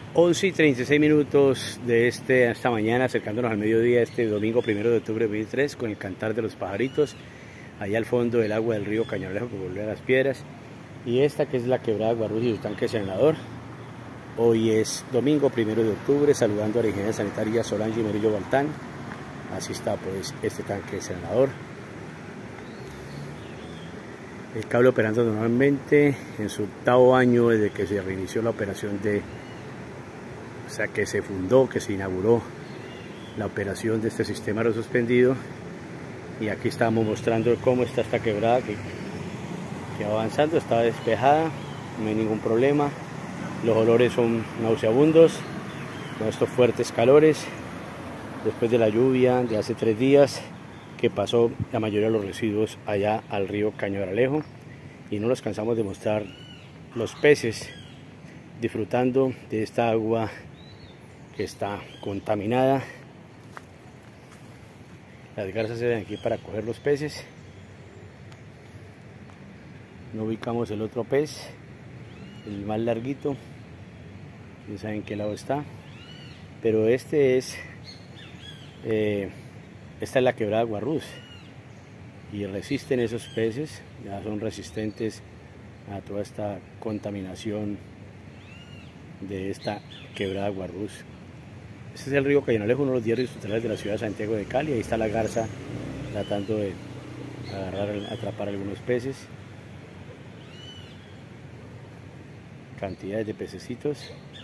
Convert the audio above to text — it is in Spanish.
11:36 de esta mañana, acercándonos al mediodía, este domingo 1 de octubre de 2023, con el cantar de los pajaritos. Allá al fondo el agua del río Cañonalejo que volvió a las piedras. Y esta que es la quebrada Guarrús y su tanque Senador. Hoy es domingo 1 de octubre, saludando a la ingeniera sanitaria Solange Merillo Baltán. Así está pues este tanque Senador. El cable operando normalmente en su 8º año desde que se reinició la operación o sea, que se fundó, que se inauguró la operación de este sistema suspendido. Y aquí estamos mostrando cómo está esta quebrada que va avanzando, está despejada, no hay ningún problema. Los olores son nauseabundos con estos fuertes calores después de la lluvia de hace 3 días que pasó la mayoría de los residuos allá al río Cañonalejo, y no nos cansamos de mostrar los peces disfrutando de esta agua que está contaminada. Las garzas se ven aquí para coger los peces. No ubicamos el otro pez, el más larguito, no saben en qué lado está, pero esta es la quebrada Guarrús, y resisten esos peces, ya son resistentes a toda esta contaminación de esta quebrada Guarrús. Este es el río Cañonalejo, uno de los 10 ríos tutelares de la ciudad de Santiago de Cali. Ahí está la garza tratando de atrapar algunos peces. Cantidades de pececitos.